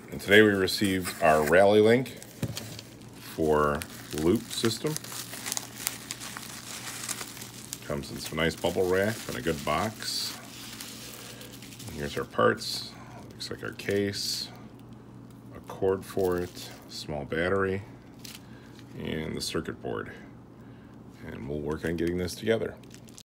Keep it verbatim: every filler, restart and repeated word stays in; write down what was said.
And today we received our RileyLink for loop system. Comes in some nice bubble wrap and a good box. And here's our parts. Looks like our case, a cord for it, a small battery, and the circuit board. And we'll work on getting this together.